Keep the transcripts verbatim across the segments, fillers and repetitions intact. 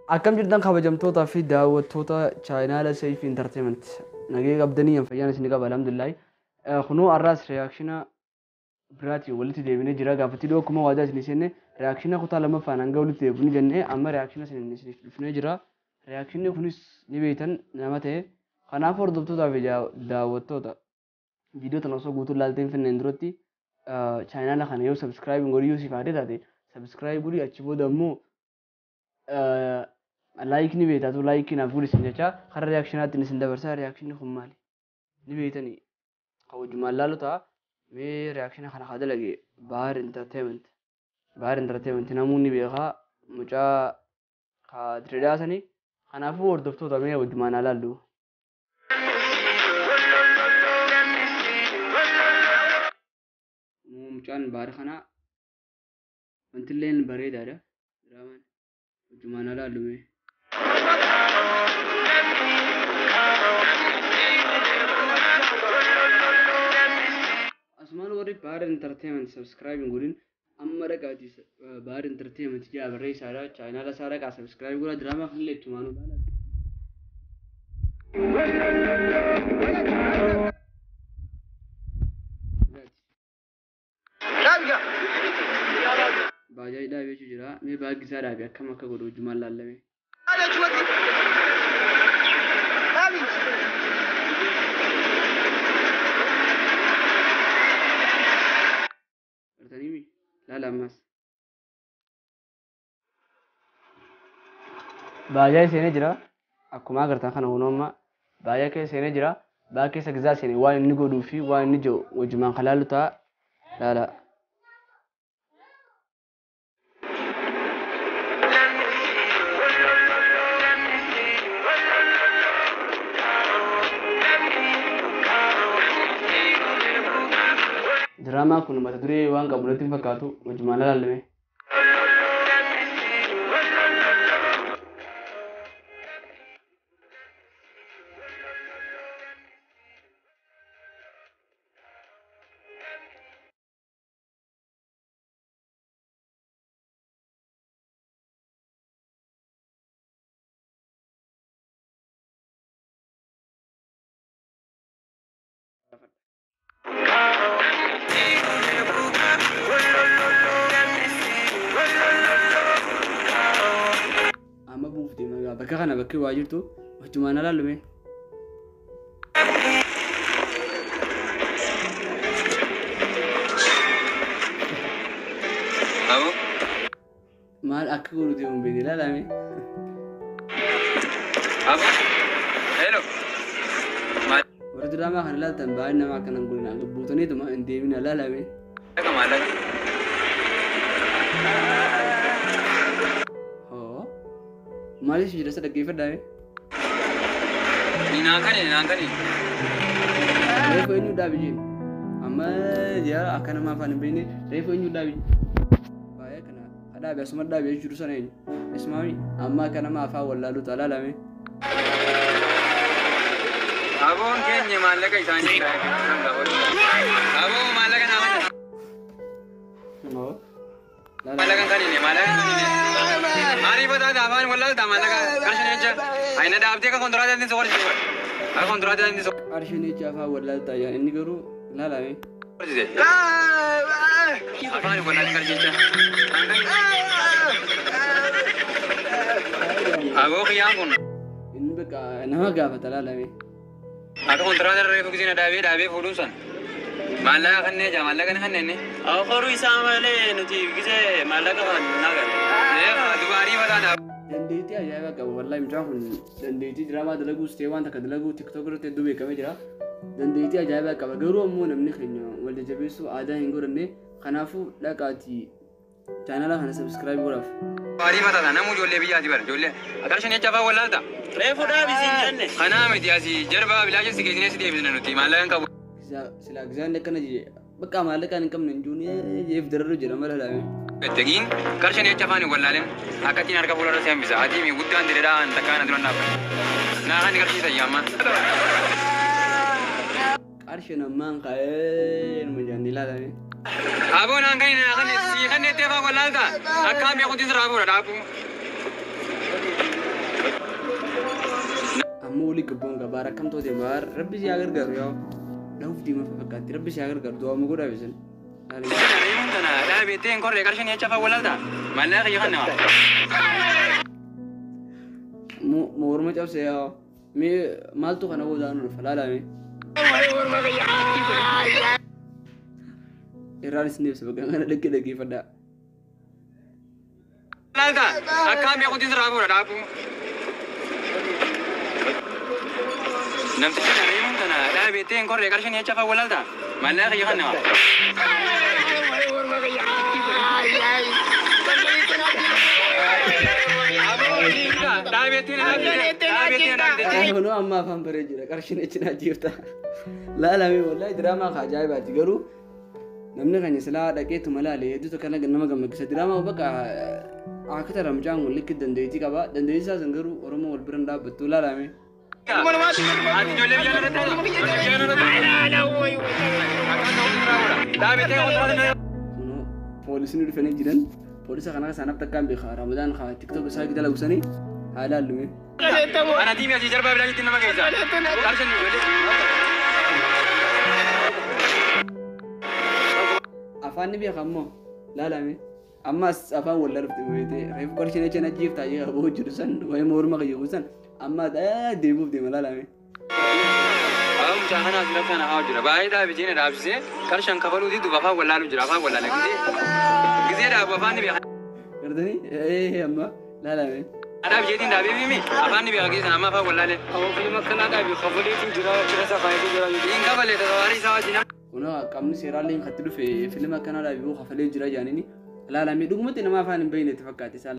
أكم جدا خبجمتوتا في داوتوتا channel سيف انترتينمنت نجيب أبدانيا فيانا سنجاب الحمد لله خنو الراس رياكشنا براتي ولتي ديبني جرا قافتي دو كما وادا سنسنة رياكشنا كتا لما فانانجا ولتي ديبني جنة أما رياكشنا سنسنة جرا رياكشنا خنوس نبيتن نامته خنا فور دبتوتا في داوتوتا فيديو تناسو قوتو لالتين في نندروتي channel خنا يو سبسكرايب نقولي سيفادي تاتي سبسكرايب قولي أشوفه دمو لايك نبيتا تو لايك نافوري سنجا خر رياكشنات نسندا برسا رياكشن خمالي نبيتني أو جمال لالو تا مي رياكشن خنا خادا لقي بار انترتينمنت بار انترتينمنت نامون نبيغا مجا خا تريداسني خنا فور دفتو تا مي أو جمال لالو مجان بار خنا انتلين بريد هذا رامان جمال لالو مي اسمان وري بار انترتينمنت سبسكرايب نقولين اما ركعتي بار انترتينمنت جا بري سارا channel سارا کا سبسكرايب غورا دراما خلي تمانو بالا باجاي دا بيچ جرا مي باغ سارا بي كما كغدو جمال لالمي لا لا ماس باجاي سيني جرا اكما غرتا خنا ونوما باجاي كي سيني جرا باكي سغزا سيني وان نيغو دوفي وان نيجو وجمان خلالتا لا لا دراما كنا ما تدري وان قبلتين فكاتو وجمال لالمي أما بوفتي ما بكا خنا بكي واجرتو وجمال لالمي أبو مال أكبر ديوم بيني لا لا مي أبو هلو ما ورد راما خنا لا تنبأ إنما كنا نقولنا قبوتني تما إندي من لا لا مي كمان لا هو مالي شجرة سد كيف داي نيناكني نيناكني ريفو إنو دابجين أما يا أكنا ما فان بيني ريفو إنو دابجين ada biasa merda biasa jurusan ini, ismami, amma karena ma fa walla lu tala lami. Abon kenya malah kai tani. Abon malah kan apa? Oh. Malah kan tani ni, malah kan tani. Hari pada dah abang walla dah malah kan. Karsini aja. Aina dah abdi ka kontrak jadi soal itu. Aku kontrak jadi soal. Karsini aja fa walla dah ya ini guru lala ni. Apa ni walla kerja aja. Aku kiamun. Ini beka, nama gapa tala lami. Aku kontrak dari refu kisah David, David fulusan. Malah kan ni, jam malah kan kan ni. Aku koru isama le, nanti kisah malah kan nagar. Ya, dua hari pada dah. Dendeti aja beka, wallah macam pun. Dendeti drama dalagu, Stewan tak dalagu, TikToker tu dua kami jera. Dendeti aja beka, guru amun amni kenya. Wallah jabisu ada hinggur ni. Kanafu lakati. Channel lah, subscribe guraf. Hari mana dah? Namu jolle biar aja ber, jolle. Agar sini coba wala dah. Refu dah bisi janne. Kana mesti aja jerba village sih kisah sih dia bisi nanti. Malah yang kabu. Sila exam dekat aja. Bekam malah kan income nenjuni. Ye federal jera malah dah. Betegin. Agar sini coba ni wala len. Akat ini harga pulau saya bisa. Adi mi bukan tidak dah. Takkan ada mana. Nah kan agar sini saja mah. Agar sini mang kain menjadi lah dah. Abu nangkai nangkai si kan ni tiap aku lalta. Akam yang kau tisra abu dah abu. أمو ولي قبون قبارة كم تودي مار ربي سي أغير قر يو نوف دي ما فكرت ربي سي أغير قر دوا مقولة بيسن لا بيتين كوري كارشين يشافا ولا دا ما لا يخي خنوا مو مور ما جاب سيا مي مالتو خنا هو دانو فلا لا مي إيران سنيف سبقا أنا دك دكي فدا لا دا أكام يكون تزرعه ولا دابو نمسك نريم تنا لا بيتين كوري كارشين يشافا ولا دا ما لا يخي خنوا هنو أما فهم بريجرا كارشين إتنا جيفتا لا لا مي والله دراما خاجاي باتي قرو نمني غني سلا دكيت ملالي يدو تكنا جنما جنما كيس دراما وبقى أكتر رمجان ولا كده دنديتي كبا دنديتي سا زنجرو ورمو والبرندا بتولا لا مي بوليسين يدفني جدا بوليس خنا سناب تكام بخا رمضان خا تيك توك ساي كده لوساني هذا اللي أنا دي ميا جربا بلاقي تنا ما كيسا كارشين يقولي أفاني بيا خمو لا لا مي أما أفان ولا رفت بيتي ريف كارشين يجي نجيب تاجي أبو جرسان وهي مور ما كيوسان أما ده ديبو دي ملا لا مي أم جاهنا أزلف أنا هاجر باي ده بيجينا رابسي كارشين كفلو دي دبافا ولا لو جرافا ولا لكدي كذي ده أفاني بيا كردني إيه أما لا لا مي أنا بيجين ده بيبي مي أفاني بيا كذي أما فا ولا له أو في مكان ده بيخبري في جرا جرا سفاية جرا يدين كفلة تواري سواجنا هنا كم سيرالين خطلو في فيلم كان ده بيبو خفلة جرا جانيني لا لا مي دوغمتي نما فان بين اتفاقاتي سال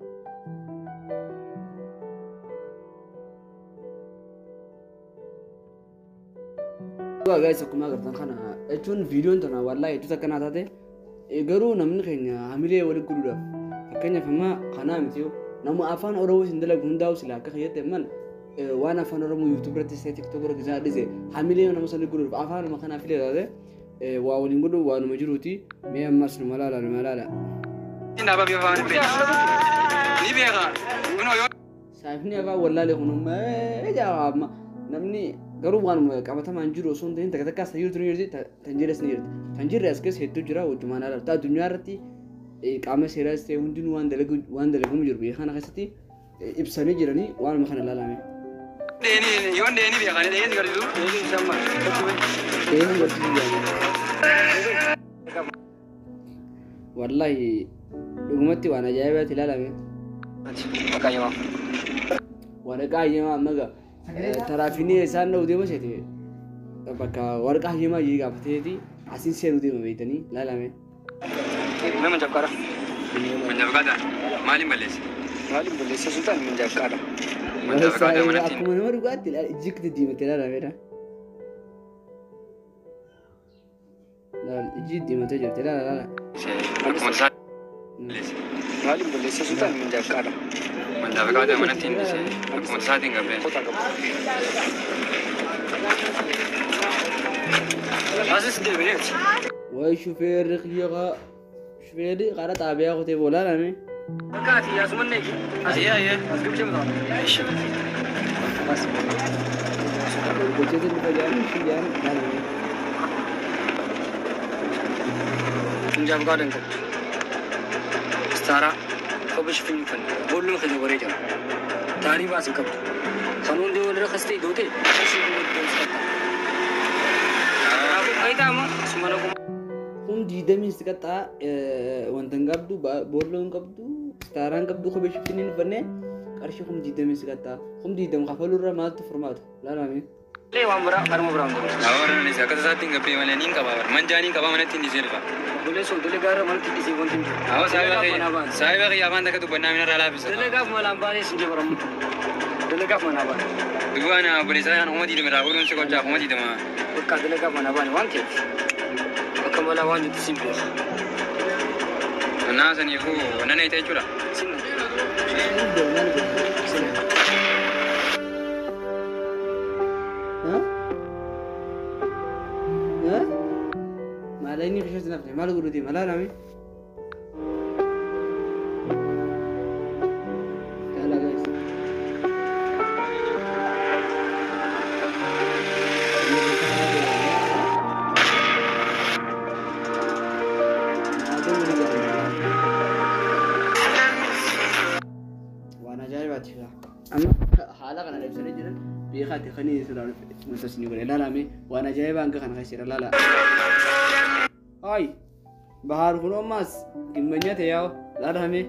guys akkuma agartan kana jechuun viidiyoon tana wallahi hedduu takka naa taate garuu namni keenya hamilee walitti godhuudhaaf fakkeenyaaf amma kanaa miti nama afaan oromoo hin dalagu hundaa'u sila akka fayyadte man waan afaan oromoo yuutuub irratti ta'e tiktook irratti isaa dhise hamilee nama sana godhuudhaaf afaanuma kanaa filee taate waa waliin godhu waanuma jiruuti mee ammas nu malaala nu malaala. Inda babi afaan ni beeka kunoo yoo. Saafni afaan wallaalee kunuma ejaa namni garuu waan qabatamaan jiru osoo hin ta'in takka takka sayyuu turu jirti tanjiras ni jirti tanjirri as keessa hedduu jira wajjumaan haala ta'a addunyaa irratti qaama seeraas ta'e hundinuu waan dalagu waan dalagamu jiru biyya kana keessatti ibsanii jiranii waanuma kana ilaalame. Deeni yoon deeni biyya kana deeni garuu deeni samma. Deeni wajjin wallahi dhugumatti waan ajaa'ibaatti ilaalame. Waaqayyoo. Waan qaayyamaa maga. Tarafini isaan dhawuu deema seeti bakka warqaa himaa yii gaafateeti asiin seeruu deema beeytanii laalame. Nama jabkaadha. Manjabkaadha. Maaliin balleessa? Maaliin balleessa sultaan manjabkaadha. Manjabkaadha manatti. Akkuma nama dhugaatti ijjikti diimattee laalameedha. Laal ijji diimattee jirti laala laala. Akkuma isaa. Maaliin balleessa sultaan manjabkaadha. Manjabkaadha manatti hin dhise. Akkuma isaatiin gabbeen. Asis deebineeti. Wayi shufeerri xiyyaqa shufeerri qara xaabiyaa kutee boolaa laame. Bakkaati yaasumanneeki. Ayyee ayyee as gibjee mutaa. Ishi. Gochete dhufa jaani shi jaani laalame. Manjabkaadha hin qabu. Istaaraa. Kobesh finfan bollu khani wore jam tari bas kab kanun de wala khasti dote asi de abu aita ma sumana ko hum didamis kata wantan qabdu bollon qabdu staran qabdu kobesh finfan qarshi hum didamis kata hum didam khafalura maltu formato la la me le wamra karmo bram awara ni sakata satin gabe male nin kaba manjani kaba manati ni selfa boleh so dele gara malti disi kontin aw saiba saiba ya banda katu banna mina rala bisa dele gaf malam bani sinje baram dele gaf mana ba duwana boleh saya no mati de mera urun se koja mati de ma ka dele gaf mana bani wanke akamala wanju simple na sani ko nane ite chura sin ini khashas nafsi malu guru di malah nami kala guys amma haala kana ibsanii jiran beekaati kanii siraan mul'isni godhe laalame waan ajaa'ibaa hanga kana keessira laala. Ay bahar kun ammas gimmanya ta'e yaa'u laalame.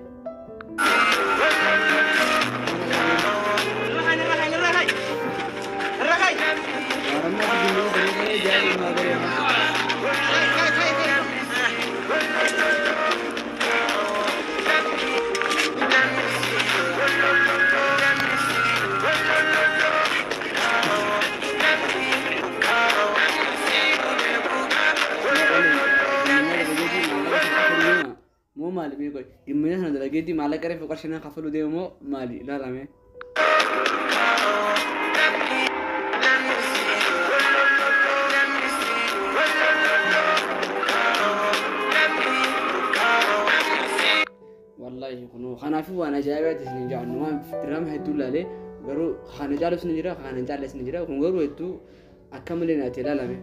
مو مالي بيقول يمنا هنا دلقيتي مالك كريم في قرشنا خفلو دي مو مالي لا لا مي والله يكونوا خنا في وانا جايبات سنجا نوام درام هيدول عليه غرو خنا جالس سنجرا خنا جالس سنجرا كون غرو هيدو اكملنا تلا لا مي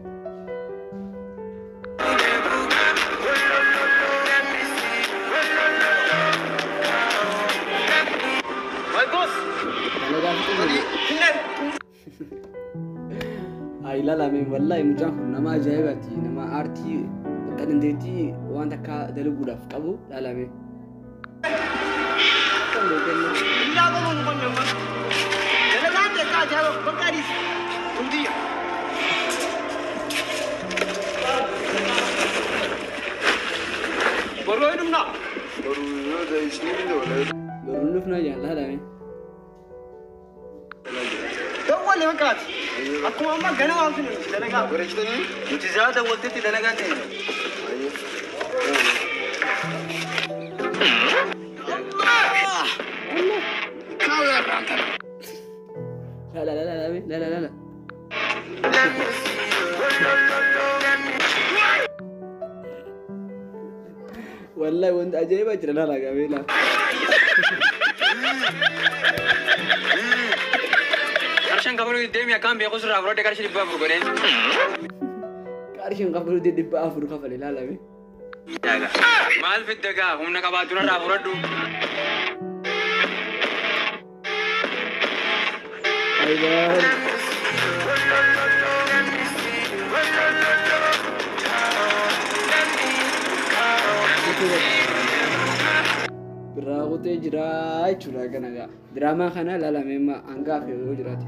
ay lala me wallahi mujaan nama ajaa'ibati nama aartii qadandeetii waan takka dalaguudhaaf qabu lala me Baru'idumna baru'yo da ismini de wala barunufna ya lala me dawwal waqat akuma amma gana waan sun dalaga barajtani mutizada waqti dalaga ne لا لا لا لا لا لا لا لا والله وانت عجيب اجري لا لا قبيله كارشن قبلو ديم يا كان بيقصر افرو كارشن دبا افرو غرين كارشن قبلو دي دبا افرو كفل لا لا مال في الدقا هم نكباتونا افرو دو ايوه براغوتي جراي چورا كنغا دراما خنا لا لا ميما انغا في وجراتي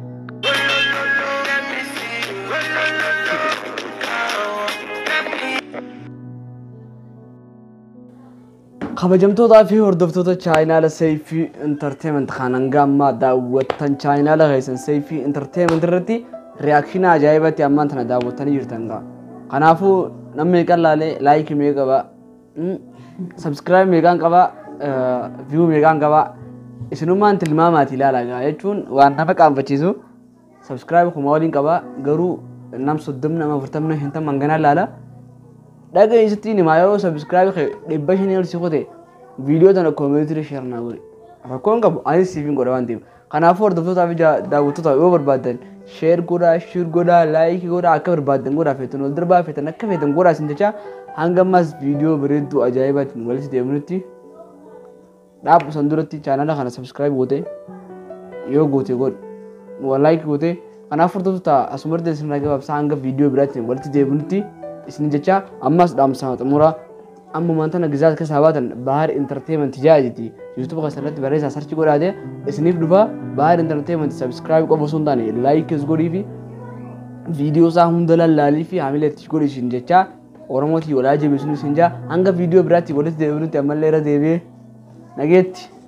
خبجمتودا في هردفتودا چاينال سيفي انترتينمنت خاننغا ما داوتن چاينال غيسن سيفي انترتينمنت رتي رياكشن عجايبتي امانتنا داوتن يرتنغا خنافو نمي قلالي لايك ميغبا سبسكرايب ميغان قبا view meeqaan qaba isinumaan tilmaamaati ilaalaga jechuun waan nama qaanfachiisu subscribe kuma waliin qaba garuu nam soddom nama afurtamna hinta mangana laala dhaga isitti ni maayo subscribe dhibba shanii ol si qote video tana community share na gori rakkoon qabu ani siifin godha waan ta'eef kanaafuu hordoftoota fi daawwattoota yoo barbaadan share godha share godha like godha akka barbaadan godha feetan wal darbaa feetan akka feetan godha isin jecha hanga ammas video bareedduu ajaa'ibaatiin walitti deemnutti dhaab sanduratti channel kana subscribe goote yoo goote god wal like goote kanaaf hordoftoota asumarratti isin ragaabsa hanga video biraatiin walitti deebinutti isin jecha ammas dhaamsa xumura amma maantana gizaat ka saabatan bahar entertainment jaajiti youtube kasarratti bareesa search godhaade isiniif dhufa bahar entertainment subscribe qofa sun taane like is godhi fi video saa hunda lallaalii fi hamiletti godhi isin jecha oromooti walaa jeebisnu isin jaa hanga video biraatti walitti deebinutti ammallee irra deebi'ee nageetti